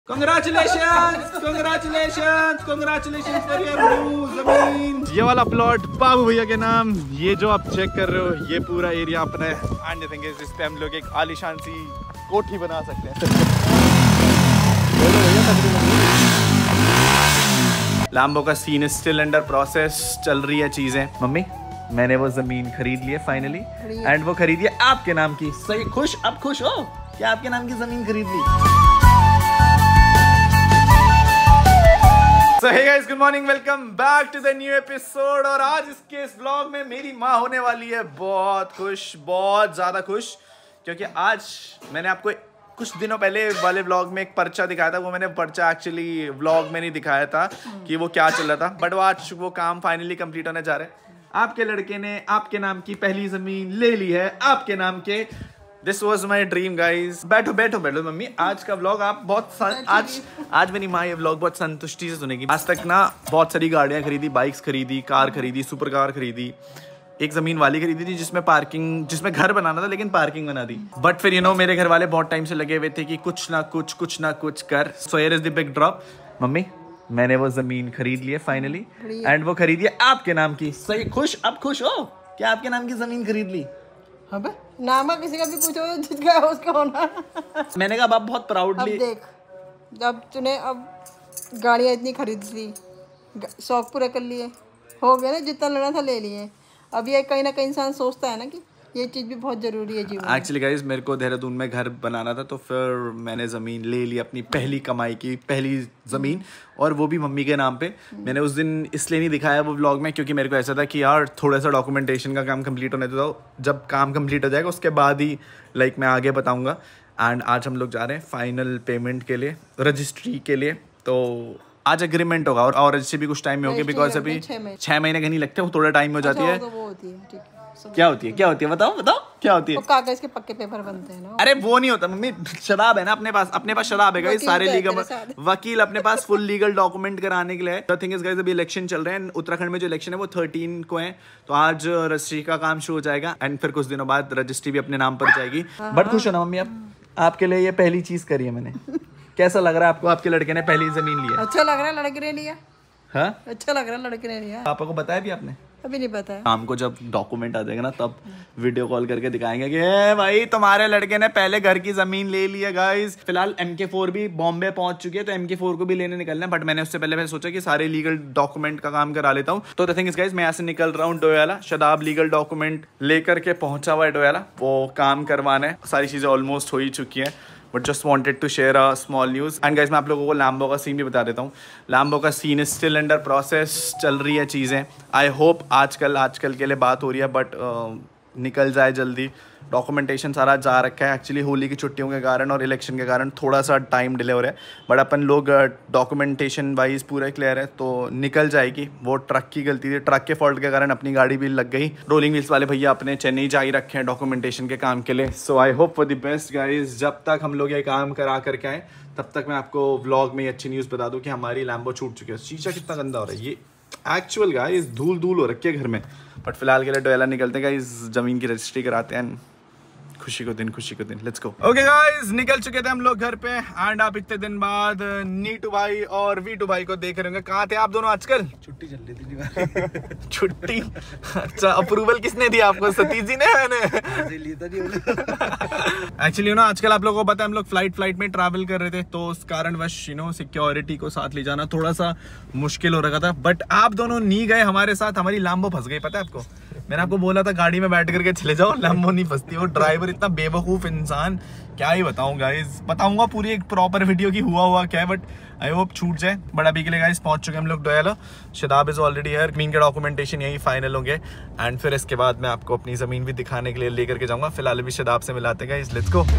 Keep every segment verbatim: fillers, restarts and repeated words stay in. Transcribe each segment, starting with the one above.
Congratulations, congratulations, congratulations for your new ज़मीन। ये वाला प्लॉट बाबू भैया के नाम, ये जो आप चेक कर रहे हो ये पूरा एरिया अपना है। एंड थिंग इज इस पे हम लोग एक आलीशान सी कोठी बना सकते हैं। लैम्बो का सीन स्टिल अंडर प्रोसेस, चल रही है चीजें। मम्मी मैंने वो जमीन खरीद ली है फाइनली, एंड वो खरीदी है आपके नाम की। सही खुश, अब खुश हो क्या आपके नाम की जमीन खरीद ली? So hey guys, good morning, welcome back to the new episode। और आज इसके इस व्लॉग में मेरी माँ होने वाली है बहुत खुश, बहुत ज़्यादा खुश, क्योंकि आज मैंने आपको कुछ दिनों पहले वाले व्लॉग में एक पर्चा दिखाया था। वो मैंने पर्चा एक्चुअली व्लॉग में नहीं दिखाया था कि वो क्या चल रहा था, बट वो आज वो काम फाइनली कंप्लीट होने जा रहा है। आपके लड़के ने आपके नाम की पहली ज़मीन ले ली है, आपके नाम के। This was my dream guys. बैठो बैठो बैठो मम्मी, आज का व्लॉग आप बहुत आज आज मेरी माँ ये व्लॉग बहुत संतुष्टि से सुनेगी। आज तक ना बहुत सारी गाड़ियाँ खरीदी, बाइक्स खरीदी, कार खरीदी, सुपर कार खरीदी, एक जमीन वाली खरीदी थी जिसमें पार्किंग, जिसमें घर बनाना था लेकिन पार्किंग बना दी। बट फिर यू नो मेरे घर वाले बहुत टाइम से लगे हुए थे कि कुछ ना कुछ कुछ ना कुछ कर। So here is the big drop. Mummy मैंने वो जमीन खरीद ली है फाइनली, एंड वो खरीदी है आपके नाम की। सही खुश, अब खुश हो क्या आपके नाम की जमीन खरीद ली? अबे नामा किसी का भी कुछ हो, जिसका है उसका होना। मैंने कहा आप बहुत प्राउडली। अब देख, जब तूने अब गाड़ियाँ इतनी खरीद ली, शौक पूरे कर लिए, हो गया ना, जितना लेना था ले लिए। अब ये कहीं ना कहीं इंसान सोचता है ना कि ये चीज़ भी बहुत ज़रूरी है जीवन में। एक्चुअली गाइज मेरे को देहरादून में घर बनाना था, तो फिर मैंने ज़मीन ले ली, अपनी पहली कमाई की पहली ज़मीन, और वो भी मम्मी के नाम पे। मैंने उस दिन इसलिए नहीं दिखाया वो व्लॉग में, क्योंकि मेरे को ऐसा था कि यार थोड़ा सा डॉक्यूमेंटेशन का काम कंप्लीट होने दो, जब काम कंप्लीट हो जाएगा उसके बाद ही लाइक मैं आगे बताऊँगा। एंड आज हम लोग जा रहे हैं फाइनल पेमेंट के लिए, रजिस्ट्री के लिए। तो आज एग्रीमेंट होगा और, और रजिस्ट्री भी कुछ टाइम में होगी, बिकॉज अभी छः महीने का नहीं लगते, वो थोड़ा टाइम हो जाती है। क्या होती है क्या होती है बताओ बताओ क्या होती है? कागज के पक्के पेपर बनते हैं ना। अरे वो नहीं होता मम्मी, शराब है ना अपने पास, अपने पास शराब है गाइस, सारे लीगल वकील अपने पास फुल लीगल डॉक्यूमेंट कराने के लिए। द थिंग इज गाइस अभी इलेक्शन चल रहे हैं उत्तराखंड में, जो इलेक्शन है वो थर्टीन को है, तो आज रजिस्ट्री का काम शुरू हो जाएगा, एंड फिर कुछ दिनों बाद रजिस्ट्री भी अपने नाम पर जाएगी। बट खुश हो ना मम्मी, अब आपके लिए ये पहली चीज करी है मैंने। कैसा लग रहा है आपको, आपके लड़के ने पहली जमीन लिया? अच्छा लग रहा है लड़के ने लिया। हाँ अच्छा लग रहा है लड़के ने लिया। पापा को बताया भी आपने? अभी नहीं पता है। शाम को जब डॉक्यूमेंट आ जाएगा ना तब वीडियो कॉल करके दिखाएंगे कि ए भाई तुम्हारे लड़के ने पहले घर की जमीन ले ली है गाइस। फिलहाल एम के फोर भी बॉम्बे पहुंच चुकी है, तो एम के फोर को भी लेने निकलना है, बट मैंने उससे पहले मैंने सोचा कि सारे लीगल डॉक्यूमेंट का काम करा लेता हूँ। तो द थिंग इज गाइस मैं यहाँ से निकल रहा हूँ डोयाला। शदाब लीगल डॉक्यूमेंट लेकर के पहुंचा हुआ है डोयाला, वो काम करवाना है। सारी चीजें ऑलमोस्ट हो ही चुकी है, but just wanted to share a small news. And guys मैं आप लोगों को लैम्बो का सीन भी बता देता हूँ। लैम्बो का सीन स्टिल अंडर प्रोसेस, चल रही है चीज़ें। आई होप आजकल आजकल के लिए बात हो रही है, बट uh, निकल जाए जल्दी। डॉक्यूमेंटेशन सारा जा रखा है, एक्चुअली होली की छुट्टियों के कारण और इलेक्शन के कारण थोड़ा सा टाइम डिले हो रहा है, बट अपन लोग डॉक्यूमेंटेशन वाइज पूरा क्लियर है, तो निकल जाएगी। वो ट्रक की गलती थी, ट्रक के फॉल्ट के कारण अपनी गाड़ी भी लग गई। रोलिंग व्हील्स वाले भैया अपने चेन्नई जा ही रखे हैं डॉक्यूमेंटेशन के काम के लिए। So I hope for the best guys. जब तक हम लोग ये काम करा करके आए तब तक मैं आपको व्लॉग में अच्छी न्यूज़ बता दूँ कि हमारी लैम्बो छूट चुकी है। शीशा कितना गंदा हो रहा है, ये एक्चुअल गाइस धूल धूल हो रखी है घर में। बट फिलहाल के लिए डोयाला निकलते हैं गाइस, जमीन की रजिस्ट्री कराते हैं, खुशी को दिन खुशी को दिन। Let's go. ओके गाइस निकल चुके थे हम लोग घर पे, एंड आप इतने दिन बाद नीटू भाई और वीटू भाई को देख रहे होंगे। कहाँ थे आप दोनों आजकल? छुट्टी चल रही थी। छुट्टी? अच्छा, अप्रूवल किसने दिया आपको? सतीश जी ने? एक्चुअली ना आजकल आप लोगों को पता है हम लोग फ्लाइट फ्लाइट में ट्रैवल कर रहे थे, तो उस कारणवश यू नो सिक्योरिटी को साथ ले जाना थोड़ा सा मुश्किल हो रखा था। बट आप दोनों नहीं गए हमारे साथ, हमारी लैम्बो फंस गई। पता है आपको, मैंने आपको बोला था गाड़ी में बैठ करके चले जाओ, लैम्बो नहीं फंसती। वो ड्राइवर इतना बेवकूफ इंसान, क्या ही बताऊं गाइस। बताऊंगा पूरी एक प्रॉपर वीडियो की हुआ हुआ क्या है, बट आई होप छूट जाए। बट अभी के लिए गाइस पहुंच चुके हम लोग Doyala. Shadab is already here. जमीन के डॉक्यूमेंटेशन यही फाइनल होंगे, एंड फिर इसके बाद मैं आपको अपनी जमीन भी दिखाने के लिए लेकर के जाऊंगा। फिलहाल भी शदाब से मिलाते guys, let's go.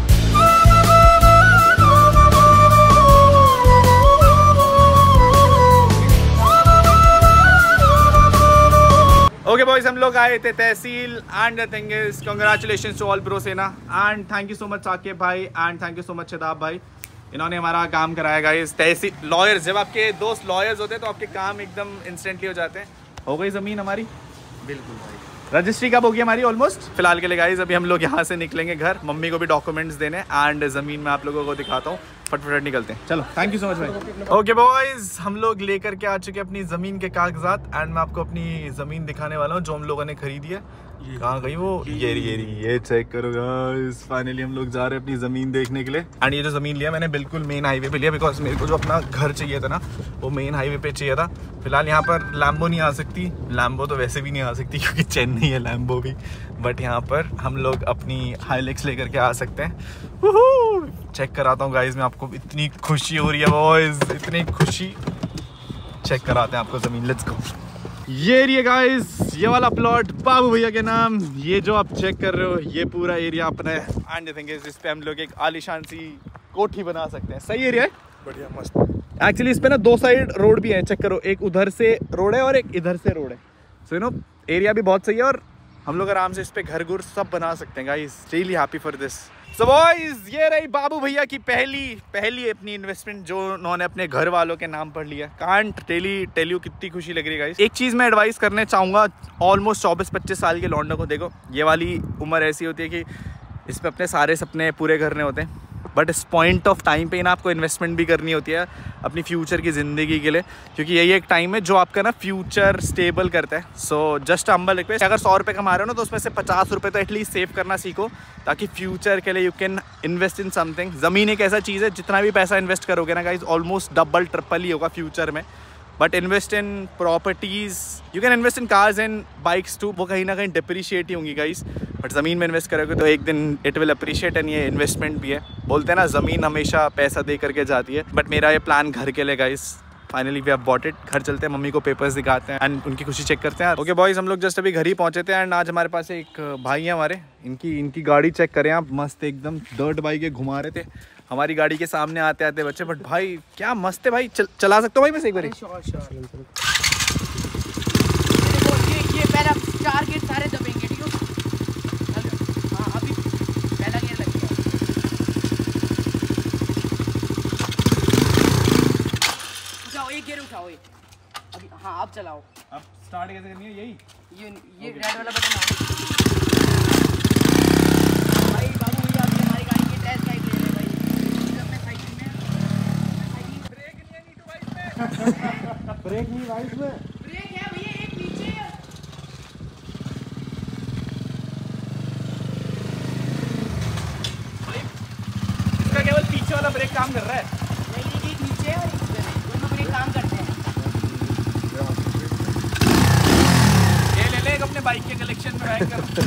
Okay boys, हम लोग आए थे तहसील, and the thing is congratulations to all bro सेना, and thank you so much Saqib भाई, and thank you so much Shadab भाई। इन्होंने हमारा काम कराया गाइस। तहसील लॉयर्स, जब आपके दोस्त लॉयर्स होते हैं तो आपके काम एकदम इंस्टेंटली हो जाते हैं। हो गई ज़मीन हमारी? बिल्कुल भाई। रजिस्ट्री कब होगी हमारी? ऑलमोस्ट। फिलहाल के लिए गाइस अभी हम लोग यहाँ से निकलेंगे घर, मम्मी को भी डॉक्यूमेंट्स देने, एंड ज़मीन में आप लोगों को दिखाता हूँ। फटफट निकलते हैं। चलो, थैंक यू सो मच भाई। ओके बॉयज, हम लोग लेकर के आ चुके हैं अपनी जमीन के कागजात एंड मैं आपको अपनी जमीन दिखाने वाला हूँ जो हम लोगों ने खरीदी है। कहाँ गई वो? ये ये ये चेक करो गाइस, फाइनली हम लोग जा रहे हैं अपनी जमीन देखने के लिए। एंड ये जो जमीन लिया मैंने बिल्कुल मेन हाईवे पे लिया, बिकॉज मेरे को जो अपना घर चाहिए था ना वो मेन हाईवे पे चाहिए था। फिलहाल यहाँ पर लैम्बो नहीं आ सकती, लैम्बो तो वैसे भी नहीं आ सकती क्योंकि चेन्नई है लैम्बो भी, बट यहाँ पर हम लोग अपनी हाइलेक्स लेकर के आ सकते हैं। चेक कराता हूँ गाइज मैं आपको, इतनी खुशी हो रही है बॉयज, इतनी खुशी। चेक कराते हैं आपको जमीन, लेट्स गो। ये रही है गाइस, ये वाला प्लॉट बाबू भैया के नाम। ये जो आप चेक कर रहे हो ये पूरा एरिया अपना है एंड आई थिंक इस पे हम लोग एक आलीशान सी कोठी बना सकते हैं। सही एरिया है, बढ़िया मस्त। एक्चुअली इस पे ना दो साइड रोड भी है, चेक करो, एक उधर से रोड है और एक इधर से रोड है। सो यू नो एरिया भी बहुत सही है और हम लोग आराम से इस पे घर गुर सब बना सकते हैं guys. Really happy for this. So boys, ये रही बाबू भैया की पहली पहली अपनी इन्वेस्टमेंट जो उन्होंने अपने घर वालों के नाम पर लिया। कांट टेली टेल यू कितनी खुशी लग रही है गाइस। एक चीज मैं एडवाइस करने चाहूंगा ऑलमोस्ट चौबीस पच्चीस साल के लौंडों को, देखो ये वाली उम्र ऐसी होती है कि इस पे अपने सारे सपने पूरे करने होते हैं, बट इस पॉइंट ऑफ टाइम पे ना आपको इन्वेस्टमेंट भी करनी होती है अपनी फ्यूचर की ज़िंदगी के लिए, क्योंकि यही एक टाइम है जो आपका ना फ्यूचर स्टेबल करता है। सो जस्ट हम्बल रिक्वेस्ट, अगर सौ रुपये कमा रहे हो ना तो उसमें से पचास रुपये तो एटलीस्ट सेव करना सीखो, ताकि फ्यूचर के लिए you can invest in something. ज़मीन एक ऐसा चीज़ है जितना भी पैसा इन्वेस्ट करोगे ना गाइज ऑलमोस्ट डबल ट्रिपल ही होगा फ्यूचर में। But invest in properties, you can invest in cars and bikes too, वो कहीं ना कहीं डिप्रिशिएट ही होंगी गाइस, बट ज़मीन में इन्वेस्ट करोगे तो एक दिन इट विल अप्रिशिएट एंड ये इन्वेस्टमेंट भी है। बोलते हैं ना ज़मीन हमेशा पैसा दे करके जाती है, बट मेरा ये प्लान घर के लिए guys. Finally we have bought it. घर चलते हैं, मम्मी को पेपर्स दिखाते हैं एंड उनकी खुशी चेक करते हैं। ओके बॉयज, हम लोग जस्ट अभी घर ही पहुंचे थे एंड आज हमारे पास एक भाई है हमारे, इनकी इनकी गाड़ी चेक करें आप, मस्त एकदम डर्ट बाइक के घुमा रहे थे हमारी गाड़ी के सामने आते आते बच्चे, बट भाई क्या मस्त है भाई। चल, चला सकते हो भाई मैं एक बार? ये ये पहला चार गेट सारे दबेंगे, ठीक है? हाँ अभी पहला गेट लग गया। उठाओ एक गेट उठाओ, एक अभी। हाँ अब चलाओ। अब स्टार्ट कैसे करनी है? यही ये ये रेड वाला बटन भाई। बाबू भैया आपने हमारी गाड़ी की टेस्ट ड्राइव ले रहे भाई। अपने साइकिल में ब्रेक नहीं है नीटू भाई इसमें। ब्रेक नहीं भाई इसमें, ब्रेक है भैया एक नीचे। इसका केवल पीछे वाला ब्रेक काम कर रहा है। नहीं एक नीचे है और एक ऊपर है, दोनों ब्रेक काम करते हैं। ये ले ले एक अपने बाइक के कलेक्शन में बैग कर।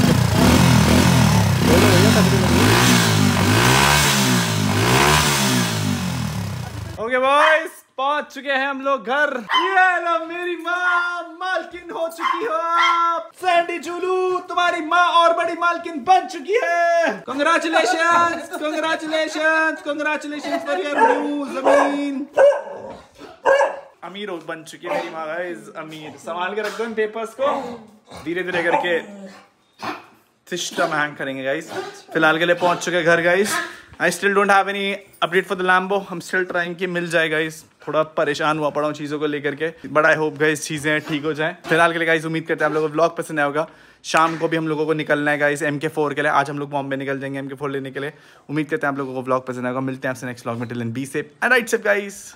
ओके बॉयज, पहुंच चुके हैं हम लोग घर। ये लो मेरी माँ मालकिन हो चुकी हो आप। सैंडी जूलू तुम्हारी माँ और बड़ी मालकिन बन चुकी है। Congratulations, congratulations, congratulations for your new जमीन। अमीर हो बन चुकी है मेरी माँ गाइस, अमीर। संभाल के रख दो इन पेपर्स को, धीरे धीरे करके सिस्टम हैंग करेंगे गाइस। फिलहाल के लिए पहुंच चुके घर guys. I still don't have any update for the Lambo. हम स्टिल ट्राइंग कि मिल जाए गाइस। थोड़ा परेशान हुआ पड़ा हूँ चीज़ों को लेकर के, बट आई होप गाइस चीज़ें ठीक हो जाएं। फिलहाल के लिए गाइस उम्मीद करते हैं आप लोगों को व्लॉग पसंद आया होगा। शाम को भी हम लोगों को निकलना है गाइस एम के फोर के लिए। आज हम लोग बॉम्बे निकल जाएंगे एम के फोर लेने के लिए। उम्मीद करते हैं आप लोगों को व्लॉग पसंद आएगा। मिलते हैं आपसे नेक्स्ट व्लॉग में। Till then be safe and ride safe guys.